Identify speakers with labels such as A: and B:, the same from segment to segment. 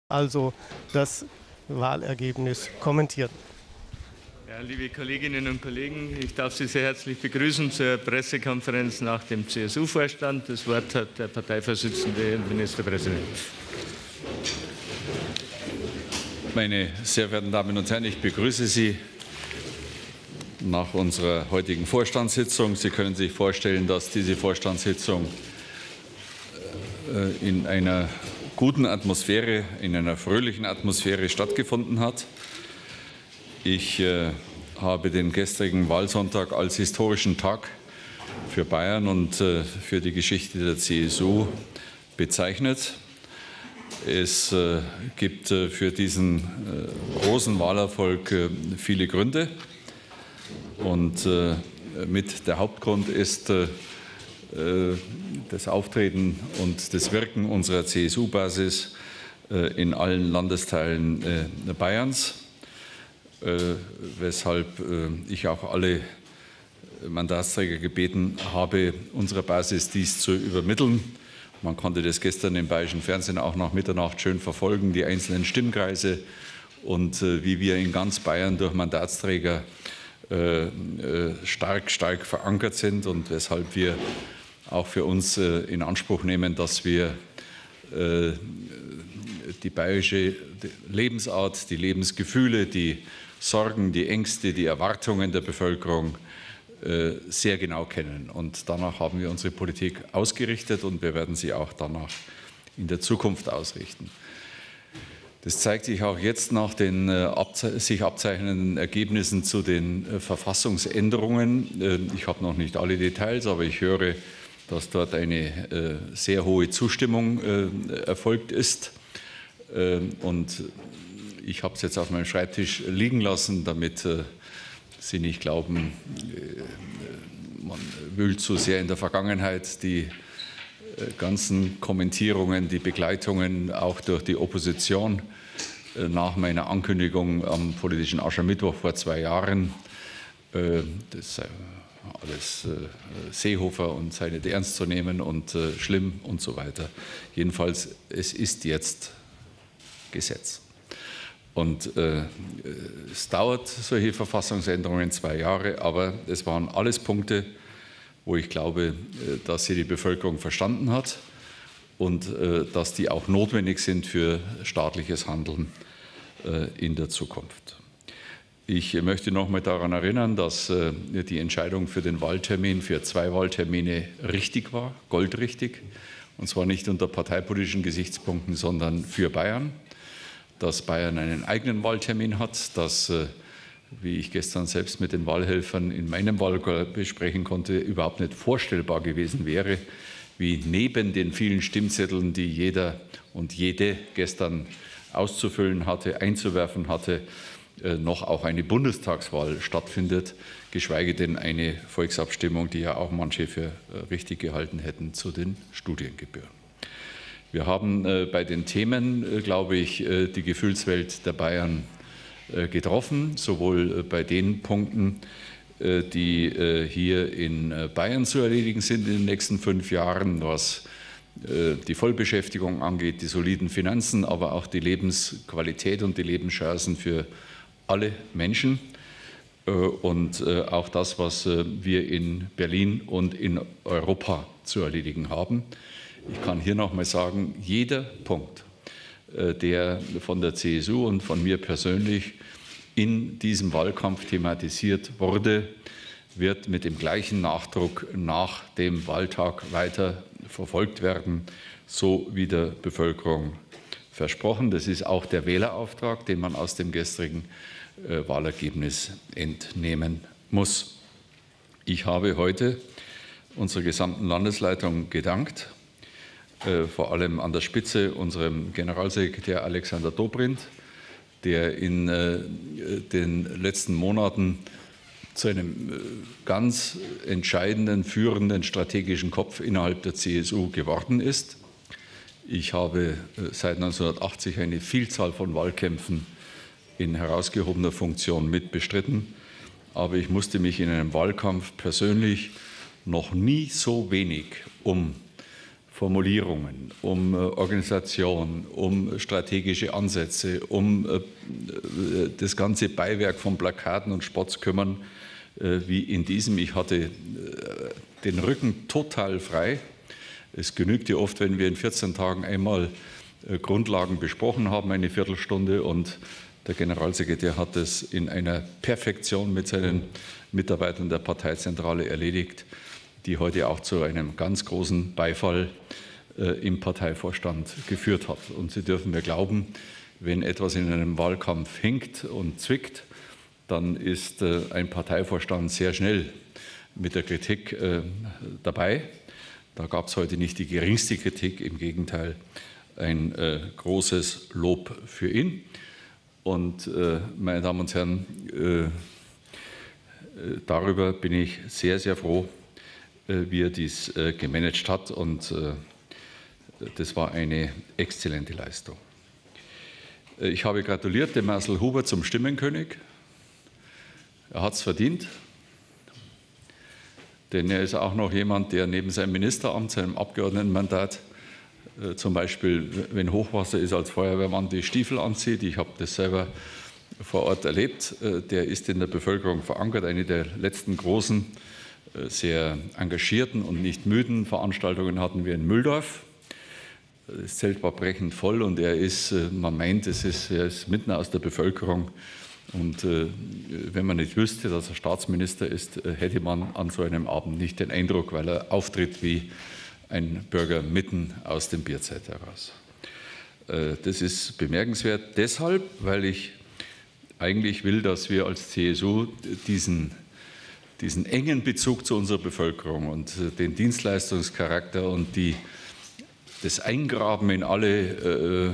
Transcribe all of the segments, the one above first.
A: also das Wahlergebnis kommentieren.
B: Ja, liebe Kolleginnen und Kollegen, ich darf Sie sehr herzlich begrüßen zur Pressekonferenz nach dem CSU-Vorstand. Das Wort hat der Parteivorsitzende und Ministerpräsident.
C: Meine sehr verehrten Damen und Herren, ich begrüße Sie nach unserer heutigen Vorstandssitzung. Sie können sich vorstellen, dass diese Vorstandssitzung in einer guten Atmosphäre, in einer fröhlichen Atmosphäre stattgefunden hat. Ich habe den gestrigen Wahlsonntag als historischen Tag für Bayern und für die Geschichte der CSU bezeichnet. Es gibt für diesen großen Wahlerfolg viele Gründe. Und mit der Hauptgrund ist das Auftreten und das Wirken unserer CSU-Basis in allen Landesteilen Bayerns, weshalb ich auch alle Mandatsträger gebeten habe, unserer Basis dies zu übermitteln. Man konnte das gestern im Bayerischen Fernsehen auch nach Mitternacht schön verfolgen, die einzelnen Stimmkreise und wie wir in ganz Bayern durch Mandatsträger stark verankert sind und weshalb wir auch für uns in Anspruch nehmen, dass wir die bayerische Lebensart, die Lebensgefühle, die Sorgen, die Ängste, die Erwartungen der Bevölkerung sehr genau kennen. Und danach haben wir unsere Politik ausgerichtet und wir werden sie auch danach in der Zukunft ausrichten. Das zeigt sich auch jetzt nach den sich abzeichnenden Ergebnissen zu den Verfassungsänderungen. Ich habe noch nicht alle Details, aber ich höre, dass dort eine sehr hohe Zustimmung erfolgt ist. Und ich habe es jetzt auf meinem Schreibtisch liegen lassen, damit Sie nicht glauben, man wühlt zu sehr in der Vergangenheit. Die ganzen Kommentierungen, die Begleitungen auch durch die Opposition nach meiner Ankündigung am politischen Aschermittwoch vor 2 Jahren, das alles Seehofer und sei nicht ernst zu nehmen und schlimm und so weiter. Jedenfalls, es ist jetzt Gesetz. Und es dauert solche Verfassungsänderungen 2 Jahre, aber es waren alles Punkte, wo ich glaube, dass sie die Bevölkerung verstanden hat und dass die auch notwendig sind für staatliches Handeln in der Zukunft. Ich möchte noch mal daran erinnern, dass die Entscheidung für den Wahltermin, für 2 Wahltermine richtig war, goldrichtig, und zwar nicht unter parteipolitischen Gesichtspunkten, sondern für Bayern, dass Bayern einen eigenen Wahltermin hat, dass, wie ich gestern selbst mit den Wahlhelfern in meinem Wahlkreis besprechen konnte, überhaupt nicht vorstellbar gewesen wäre, wie neben den vielen Stimmzetteln, die jeder und jede gestern auszufüllen hatte, einzuwerfen hatte, noch auch eine Bundestagswahl stattfindet, geschweige denn eine Volksabstimmung, die ja auch manche für richtig gehalten hätten, zu den Studiengebühren. Wir haben bei den Themen, glaube ich, die Gefühlswelt der Bayern getroffen, sowohl bei den Punkten, die hier in Bayern zu erledigen sind in den nächsten 5 Jahren, was die Vollbeschäftigung angeht, die soliden Finanzen, aber auch die Lebensqualität und die Lebenschancen für alle Menschen und auch das, was wir in Berlin und in Europa zu erledigen haben. Ich kann hier noch mal sagen, jeder Punkt, der von der CSU und von mir persönlich in diesem Wahlkampf thematisiert wurde, wird mit dem gleichen Nachdruck nach dem Wahltag weiter verfolgt werden, so wie der Bevölkerung versprochen. Das ist auch der Wählerauftrag, den man aus dem gestrigen Wahlergebnis entnehmen muss. Ich habe heute unserer gesamten Landesleitung gedankt, vor allem an der Spitze unserem Generalsekretär Alexander Dobrindt, der in den letzten Monaten zu einem ganz entscheidenden, führenden strategischen Kopf innerhalb der CSU geworden ist. Ich habe seit 1980 eine Vielzahl von Wahlkämpfen in herausgehobener Funktion mitbestritten, aber ich musste mich in einem Wahlkampf persönlich noch nie so wenig um Formulierungen, um Organisation, um strategische Ansätze, um das ganze Beiwerk von Plakaten und Spots kümmern, wie in diesem. Ich hatte den Rücken total frei. Es genügt ja oft, wenn wir in 14 Tagen einmal Grundlagen besprochen haben, eine Viertelstunde, und der Generalsekretär hat es in einer Perfektion mit seinen Mitarbeitern der Parteizentrale erledigt, die heute auch zu einem ganz großen Beifall im Parteivorstand geführt hat. Und Sie dürfen mir glauben, wenn etwas in einem Wahlkampf hinkt und zwickt, dann ist ein Parteivorstand sehr schnell mit der Kritik dabei. Da gab es heute nicht die geringste Kritik, im Gegenteil ein großes Lob für ihn. Und meine Damen und Herren, darüber bin ich sehr, sehr froh, wie er dies gemanagt hat, und das war eine exzellente Leistung. Ich habe gratuliert dem Marcel Huber zum Stimmenkönig. Er hat es verdient, denn er ist auch noch jemand, der neben seinem Ministeramt, seinem Abgeordnetenmandat, zum Beispiel, wenn Hochwasser ist, als Feuerwehrmann die Stiefel anzieht. Ich habe das selber vor Ort erlebt. Der ist in der Bevölkerung verankert. Eine der letzten großen, sehr engagierten und nicht müden Veranstaltungen hatten wir in Mühldorf. Das Zelt war brechend voll, und er ist, man meint, er ist mitten aus der Bevölkerung. Und wenn man nicht wüsste, dass er Staatsminister ist, hätte man an so einem Abend nicht den Eindruck, weil er auftritt wie ein Bürger mitten aus dem Bierzeit heraus. Das ist bemerkenswert deshalb, weil ich eigentlich will, dass wir als CSU diesen engen Bezug zu unserer Bevölkerung und den Dienstleistungscharakter und das Eingraben in alle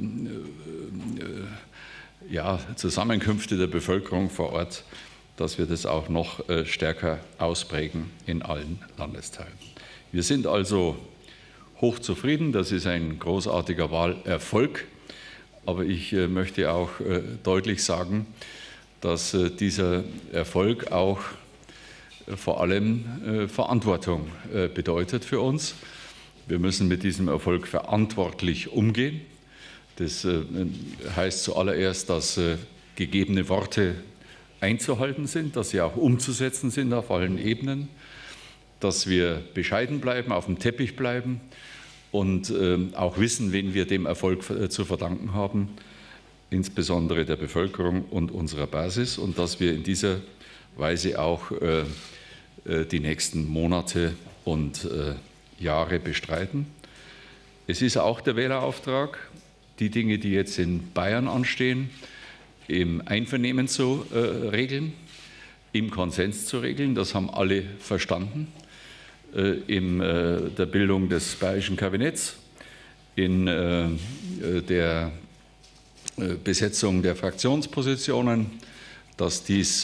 C: Zusammenkünfte der Bevölkerung vor Ort, dass wir das auch noch stärker ausprägen in allen Landesteilen. Wir sind also hochzufrieden. Das ist ein großartiger Wahlerfolg. Aber ich möchte auch deutlich sagen, dass dieser Erfolg auch vor allem Verantwortung bedeutet für uns. Wir müssen mit diesem Erfolg verantwortlich umgehen. Das heißt zuallererst, dass gegebene Worte einzuhalten sind, dass sie auch umzusetzen sind auf allen Ebenen, dass wir bescheiden bleiben, auf dem Teppich bleiben und auch wissen, wen wir dem Erfolg zu verdanken haben, insbesondere der Bevölkerung und unserer Basis, und dass wir in dieser Weise auch die nächsten Monate und Jahre bestreiten. Es ist auch der Wählerauftrag, die Dinge, die jetzt in Bayern anstehen, im Einvernehmen zu regeln, im Konsens zu regeln. Das haben alle verstanden. In der Bildung des bayerischen Kabinetts, in der Besetzung der Fraktionspositionen, dass dies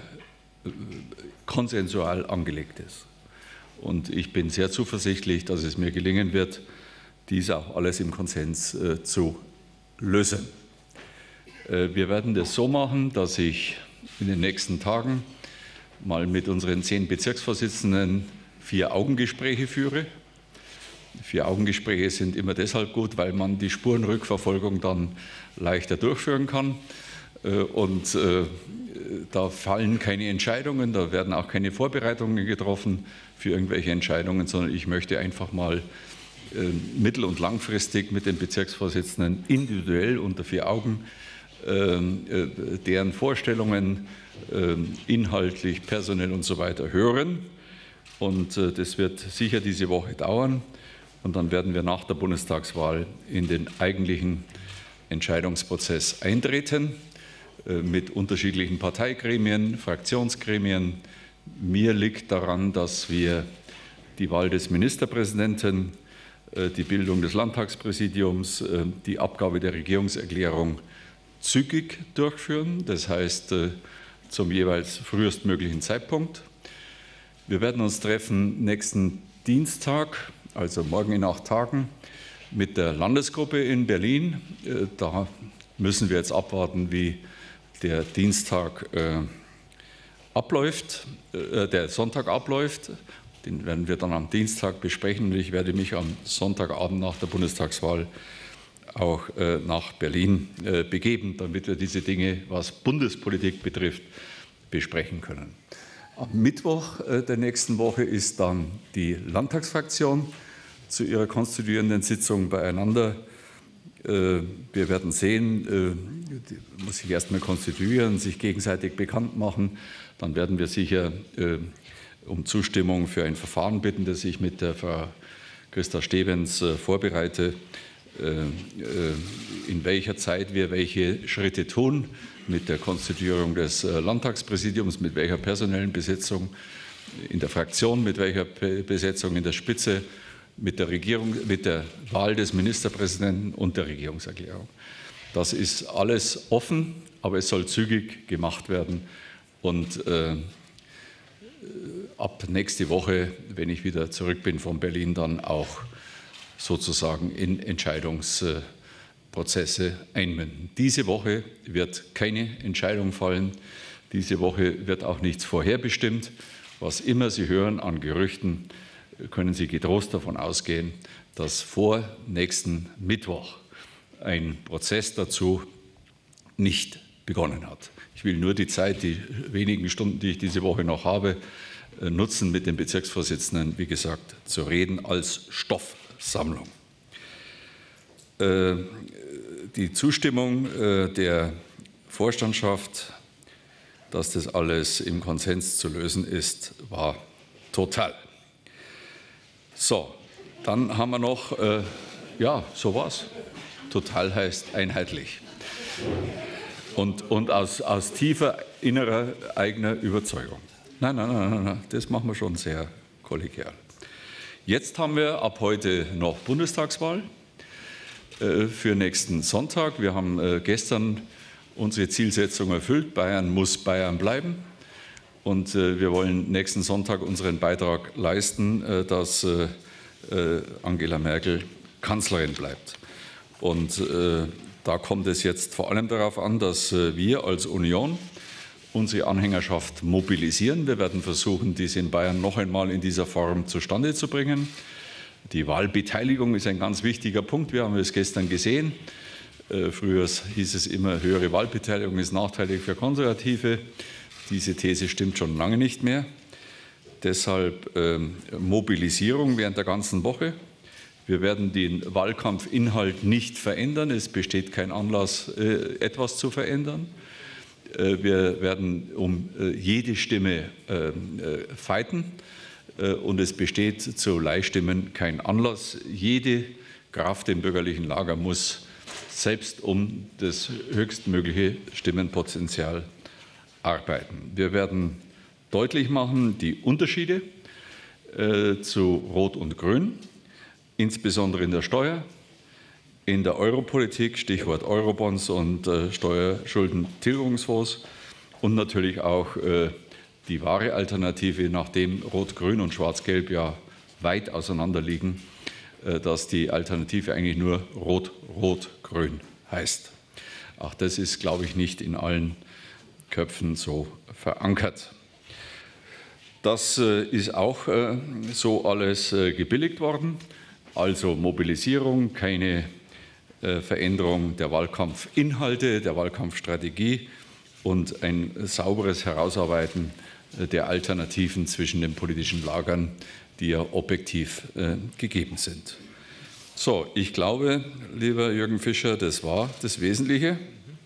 C: konsensual angelegt ist. Und ich bin sehr zuversichtlich, dass es mir gelingen wird, dies auch alles im Konsens zu lösen. Wir werden das so machen, dass ich in den nächsten Tagen mal mit unseren 10 Bezirksvorsitzenden 4-Augen-Gespräche führe. 4-Augen-Gespräche sind immer deshalb gut, weil man die Spurenrückverfolgung dann leichter durchführen kann. Und da fallen keine Entscheidungen, da werden auch keine Vorbereitungen getroffen für irgendwelche Entscheidungen, sondern ich möchte einfach mal mittel- und langfristig mit den Bezirksvorsitzenden individuell unter 4 Augen deren Vorstellungen inhaltlich, personell und so weiter hören. Und das wird sicher diese Woche dauern. Und dann werden wir nach der Bundestagswahl in den eigentlichen Entscheidungsprozess eintreten mit unterschiedlichen Parteigremien, Fraktionsgremien. Mir liegt daran, dass wir die Wahl des Ministerpräsidenten, die Bildung des Landtagspräsidiums, die Abgabe der Regierungserklärung zügig durchführen, das heißt zum jeweils frühestmöglichen Zeitpunkt. Wir werden uns treffen nächsten Dienstag, also morgen in 8 Tagen, mit der Landesgruppe in Berlin. Da müssen wir jetzt abwarten, wie der Sonntag abläuft. Den werden wir dann am Dienstag besprechen. Und ich werde mich am Sonntagabend nach der Bundestagswahl auch nach Berlin begeben, damit wir diese Dinge, was Bundespolitik betrifft, besprechen können. Am Mittwoch der nächsten Woche ist dann die Landtagsfraktion zu ihrer konstituierenden Sitzung beieinander. Wir werden sehen, die muss sich erstmal konstituieren, sich gegenseitig bekannt machen. Dann werden wir sicher um Zustimmung für ein Verfahren bitten, das ich mit der Frau Christa Stevens vorbereite, in welcher Zeit wir welche Schritte tun, mit der Konstituierung des Landtagspräsidiums, mit welcher personellen Besetzung in der Fraktion, mit welcher Besetzung in der Spitze, mit der Regierung, mit der Wahl des Ministerpräsidenten und der Regierungserklärung. Das ist alles offen, aber es soll zügig gemacht werden. Und ab nächste Woche, wenn ich wieder zurück bin von Berlin, dann auch sozusagen in Entscheidungsprozesse einmünden. Diese Woche wird keine Entscheidung fallen. Diese Woche wird auch nichts vorherbestimmt. Was immer Sie hören an Gerüchten, können Sie getrost davon ausgehen, dass vor nächsten Mittwoch ein Prozess dazu nicht begonnen hat. Ich will nur die Zeit, die wenigen Stunden, die ich diese Woche noch habe, nutzen, mit den Bezirksvorsitzenden, wie gesagt, zu reden als Stoffsammlung. Die Zustimmung der Vorstandschaft, dass das alles im Konsens zu lösen ist, war total. So, dann haben wir noch, ja, so war's. Total heißt einheitlich. Und aus tiefer innerer eigener Überzeugung. Nein, das machen wir schon sehr kollegial. Jetzt haben wir ab heute noch Bundestagswahl für nächsten Sonntag. Wir haben gestern unsere Zielsetzung erfüllt. Bayern muss Bayern bleiben. Und wir wollen nächsten Sonntag unseren Beitrag leisten, dass Angela Merkel Kanzlerin bleibt. Und da kommt es jetzt vor allem darauf an, dass wir als Union unsere Anhängerschaft mobilisieren. Wir werden versuchen, dies in Bayern noch einmal in dieser Form zustande zu bringen. Die Wahlbeteiligung ist ein ganz wichtiger Punkt. Wir haben es gestern gesehen. Früher hieß es immer, höhere Wahlbeteiligung ist nachteilig für Konservative. Diese These stimmt schon lange nicht mehr. Deshalb Mobilisierung während der ganzen Woche. Wir werden den Wahlkampfinhalt nicht verändern. Es besteht kein Anlass, etwas zu verändern. Wir werden um jede Stimme fighten und es besteht zu Leihstimmen kein Anlass. Jede Kraft im bürgerlichen Lager muss selbst um das höchstmögliche Stimmenpotenzial arbeiten. Wir werden deutlich machen die Unterschiede zu Rot und Grün, insbesondere in der Steuer, in der Europolitik, Stichwort Eurobonds und Steuerschuldentilgungsfonds und natürlich auch die wahre Alternative, nachdem Rot-Grün und Schwarz-Gelb ja weit auseinander liegen, dass die Alternative eigentlich nur Rot-Rot-Grün heißt. Auch das ist, glaube ich, nicht in allen Köpfen so verankert. Das ist auch so alles gebilligt worden. Also Mobilisierung, keine Veränderung der Wahlkampfinhalte, der Wahlkampfstrategie und ein sauberes Herausarbeiten der Alternativen zwischen den politischen Lagern, die ja objektiv gegeben sind. So, ich glaube, lieber Jürgen Fischer, das war das Wesentliche.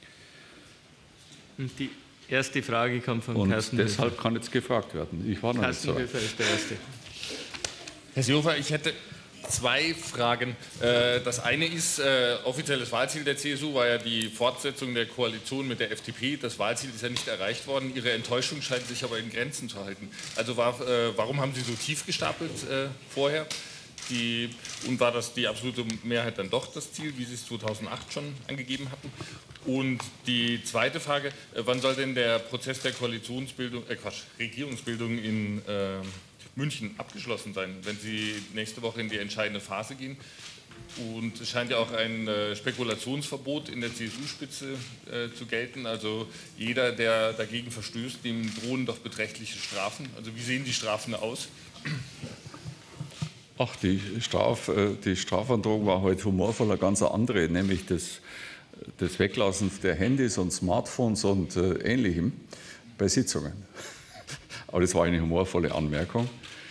B: Die erste Frage kommt von Carsten
C: Höfer. Und deshalb
B: Höfer.
C: kann jetzt gefragt werden. Ich war noch nicht so weit.
B: Carsten Höfer ist der Erste.
D: Herr Seehofer, ich hätte zwei Fragen. Das eine ist, offizielles Wahlziel der CSU war ja die Fortsetzung der Koalition mit der FDP. Das Wahlziel ist ja nicht erreicht worden. Ihre Enttäuschung scheint sich aber in Grenzen zu halten. Also warum haben Sie so tief gestapelt vorher? Und war das die absolute Mehrheit dann doch das Ziel, wie Sie es 2008 schon angegeben hatten? Und die zweite Frage, wann soll denn der Prozess der Regierungsbildung in München abgeschlossen sein, wenn Sie nächste Woche in die entscheidende Phase gehen? Und es scheint ja auch ein Spekulationsverbot in der CSU-Spitze zu gelten. Also jeder, der dagegen verstößt, dem drohen doch beträchtliche Strafen. Also wie sehen die Strafen aus?
C: Ach, die Strafandrohung war heute humorvoll, eine ganz andere, nämlich das Weglassen der Handys und Smartphones und Ähnlichem bei Sitzungen. Aber das war eine humorvolle Anmerkung.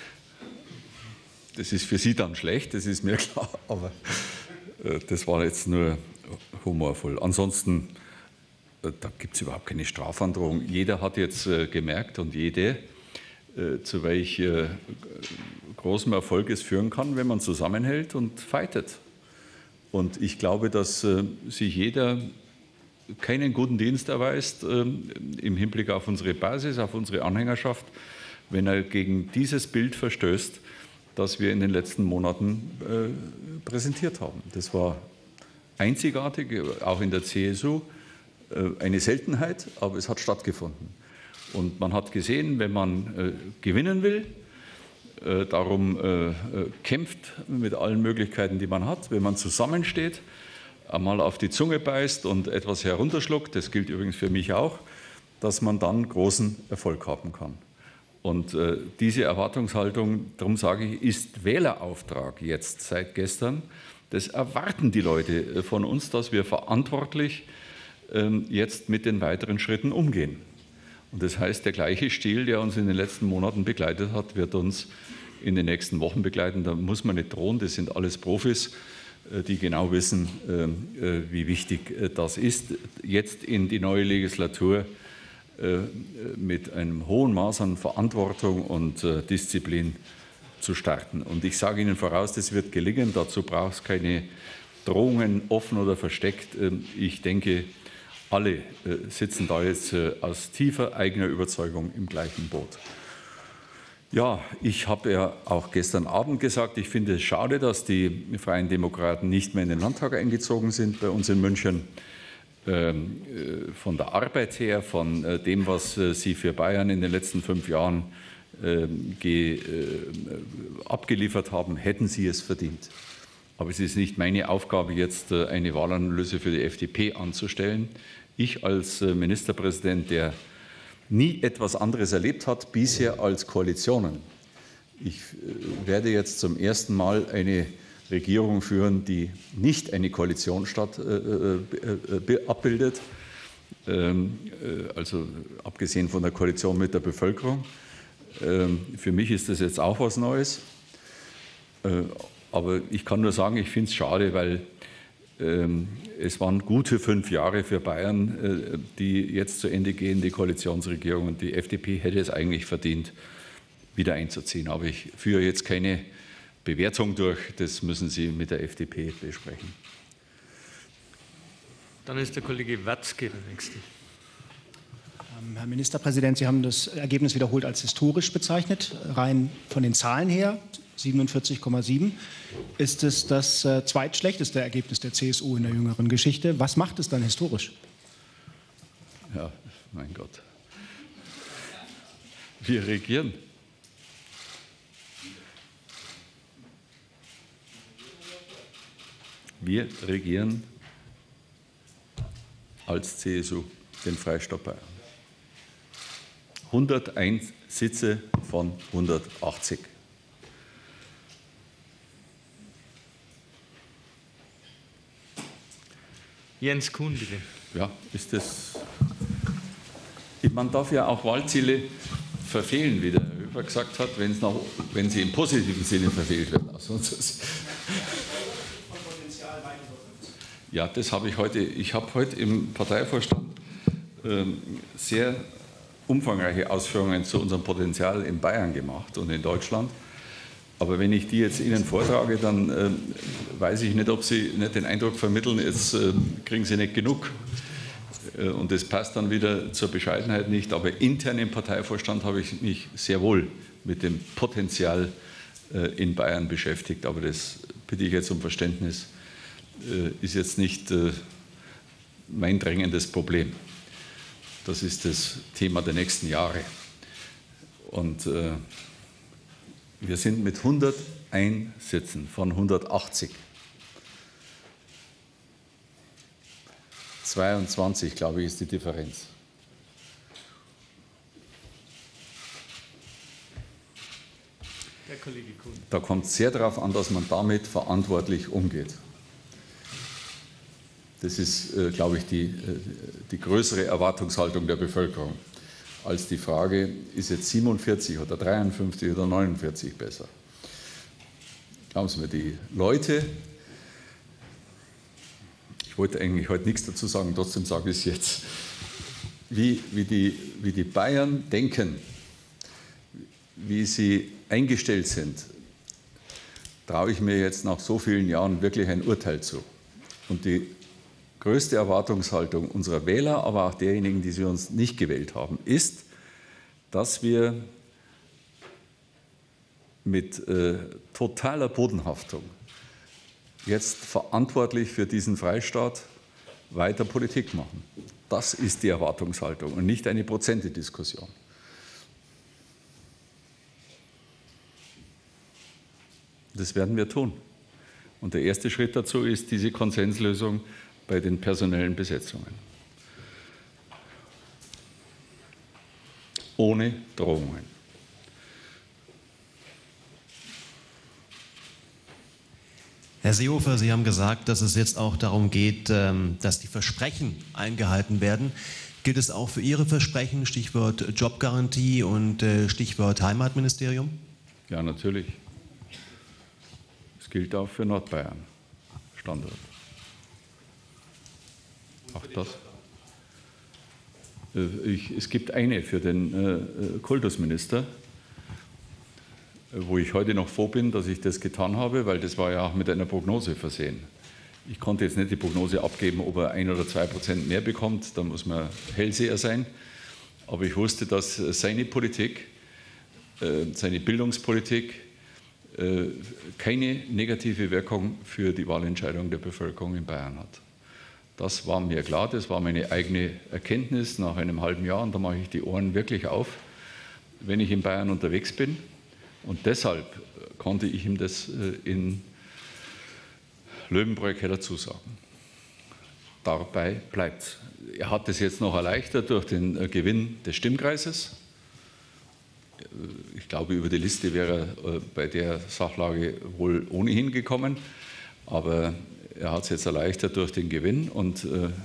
C: Das ist für Sie dann schlecht, das ist mir klar, aber das war jetzt nur humorvoll. Ansonsten, da gibt es überhaupt keine Strafandrohung. Jeder hat jetzt gemerkt und jede, zu welch großem Erfolg es führen kann, wenn man zusammenhält und fightet. Und ich glaube, dass sich jeder keinen guten Dienst erweist im Hinblick auf unsere Basis, auf unsere Anhängerschaft, wenn er gegen dieses Bild verstößt, das wir in den letzten Monaten präsentiert haben. Das war einzigartig, auch in der CSU, eine Seltenheit, aber es hat stattgefunden. Und man hat gesehen, wenn man gewinnen will, darum kämpft mit allen Möglichkeiten, die man hat, wenn man zusammensteht, einmal auf die Zunge beißt und etwas herunterschluckt, das gilt übrigens für mich auch, dass man dann großen Erfolg haben kann. Und diese Erwartungshaltung, darum sage ich, ist Wählerauftrag jetzt seit gestern. Das erwarten die Leute von uns, dass wir verantwortlich jetzt mit den weiteren Schritten umgehen. Und das heißt, der gleiche Stil, der uns in den letzten Monaten begleitet hat, wird uns in den nächsten Wochen begleiten. Da muss man nicht drohen, das sind alles Profis, die genau wissen, wie wichtig das ist, jetzt in die neue Legislatur mit einem hohen Maß an Verantwortung und Disziplin zu starten. Und ich sage Ihnen voraus, das wird gelingen. Dazu braucht es keine Drohungen, offen oder versteckt. Ich denke, alle sitzen da jetzt aus tiefer eigener Überzeugung im gleichen Boot. Ja, ich habe ja auch gestern Abend gesagt, ich finde es schade, dass die Freien Demokraten nicht mehr in den Landtag eingezogen sind bei uns in München. Von der Arbeit her, von dem, was sie für Bayern in den letzten 5 Jahren abgeliefert haben, hätten sie es verdient. Aber es ist nicht meine Aufgabe, jetzt eine Wahlanalyse für die FDP anzustellen. Ich als Ministerpräsident, der nie etwas anderes erlebt hat bisher als Koalitionen. Ich werde jetzt zum ersten Mal eine Regierung führen, die nicht eine Koalition abbildet, also abgesehen von der Koalition mit der Bevölkerung. Für mich ist das jetzt auch was Neues. Aber ich kann nur sagen, ich finde es schade, weil es waren gute 5 Jahre für Bayern, die jetzt zu Ende gehen, die Koalitionsregierung. Und die FDP hätte es eigentlich verdient, wieder einzuziehen. Aber ich führe jetzt keine Bewertung durch. Das müssen Sie mit der FDP besprechen.
B: Dann ist der Kollege Watzke der Nächste.
E: Herr Ministerpräsident, Sie haben das Ergebnis wiederholt als historisch bezeichnet. Rein von den Zahlen her, 47,7, ist es das zweitschlechteste Ergebnis der CSU in der jüngeren Geschichte. Was macht es dann historisch?
C: Ja, mein Gott. Wir regieren. Wir regieren als CSU den Freistaat Bayern. 101 Sitze von 180.
B: Jens Kuhn, bitte.
C: Ja, ist das. Man darf ja auch Wahlziele verfehlen, wie der Herr Höfer gesagt hat, wenn sie im positiven Sinne verfehlt werden. Ja, das habe ich heute. Ich habe heute im Parteivorstand sehr umfangreiche Ausführungen zu unserem Potenzial in Bayern gemacht und in Deutschland. Aber wenn ich die jetzt Ihnen vortrage, dann weiß ich nicht, ob Sie nicht den Eindruck vermitteln, jetzt kriegen Sie nicht genug. Und das passt dann wieder zur Bescheidenheit nicht. Aber intern im Parteivorstand habe ich mich sehr wohl mit dem Potenzial in Bayern beschäftigt. Aber das bitte ich jetzt um Verständnis, ist jetzt nicht mein drängendes Problem. Das ist das Thema der nächsten Jahre. Und wir sind mit 101 Sitzen von 180. 22, glaube ich, ist die Differenz.
B: Kollege Kuhn.
C: Da kommt es sehr darauf an, dass man damit verantwortlich umgeht. Das ist, glaube ich, die größere Erwartungshaltung der Bevölkerung als die Frage, ist jetzt 47 oder 53 oder 49 besser. Glauben Sie mir, die Leute, ich wollte eigentlich heute nichts dazu sagen, trotzdem sage ich es jetzt, wie die Bayern denken, wie sie eingestellt sind, traue ich mir jetzt nach so vielen Jahren wirklich ein Urteil zu. Und die größte Erwartungshaltung unserer Wähler, aber auch derjenigen, die sie uns nicht gewählt haben, ist, dass wir mit totaler Bodenhaftung jetzt verantwortlich für diesen Freistaat weiter Politik machen. Das ist die Erwartungshaltung und nicht eine Prozentediskussion. Das werden wir tun. Und der erste Schritt dazu ist diese Konsenslösung bei den personellen Besetzungen. Ohne Drohungen.
F: Herr Seehofer, Sie haben gesagt, dass es jetzt auch darum geht, dass die Versprechen eingehalten werden. Gilt es auch für Ihre Versprechen, Stichwort Jobgarantie und Stichwort Heimatministerium?
C: Ja, natürlich. Das gilt auch für Nordbayern, Standort. Auch das. Es gibt eine für den Kultusminister, wo ich heute noch froh bin, dass ich das getan habe, weil das war ja auch mit einer Prognose versehen. Ich konnte jetzt nicht die Prognose abgeben, ob er 1 oder 2% mehr bekommt, da muss man Hellseher sein. Aber ich wusste, dass seine Politik, seine Bildungspolitik keine negative Wirkung für die Wahlentscheidung der Bevölkerung in Bayern hat. Das war mir klar, das war meine eigene Erkenntnis nach einem halben Jahr und da mache ich die Ohren wirklich auf, wenn ich in Bayern unterwegs bin. Und deshalb konnte ich ihm das in Löwenbräu-Keller zusagen. Dabei bleibt es. Er hat es jetzt noch erleichtert durch den Gewinn des Stimmkreises. Ich glaube, über die Liste wäre er bei der Sachlage wohl ohnehin gekommen. Aber er hat es jetzt erleichtert durch den Gewinn. Und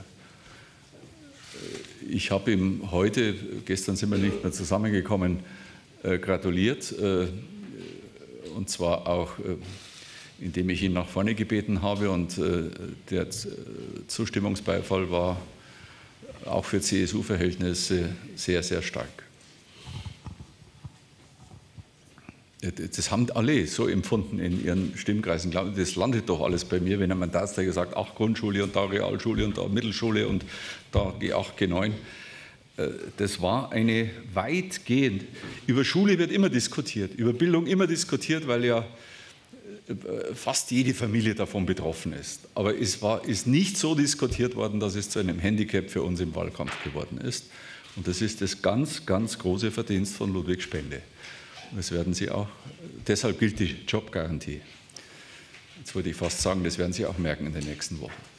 C: ich habe ihm heute, gestern sind wir nicht mehr zusammengekommen, gratuliert, und zwar auch, indem ich ihn nach vorne gebeten habe und der Zustimmungsbeifall war auch für CSU-Verhältnisse sehr, sehr stark. Das haben alle so empfunden in ihren Stimmkreisen. Das landet doch alles bei mir, wenn ein Mandatsträger sagt, ach Grundschule und da Realschule und da Mittelschule und da G8, G9. Das war eine weitgehend, über Schule wird immer diskutiert, über Bildung immer diskutiert, weil ja fast jede Familie davon betroffen ist. Aber es ist nicht so diskutiert worden, dass es zu einem Handicap für uns im Wahlkampf geworden ist. Und das ist das ganz, ganz große Verdienst von Ludwig Spende. Und das werden Sie auch, deshalb gilt die Jobgarantie. Jetzt würde ich fast sagen, das werden Sie auch merken in den nächsten Wochen.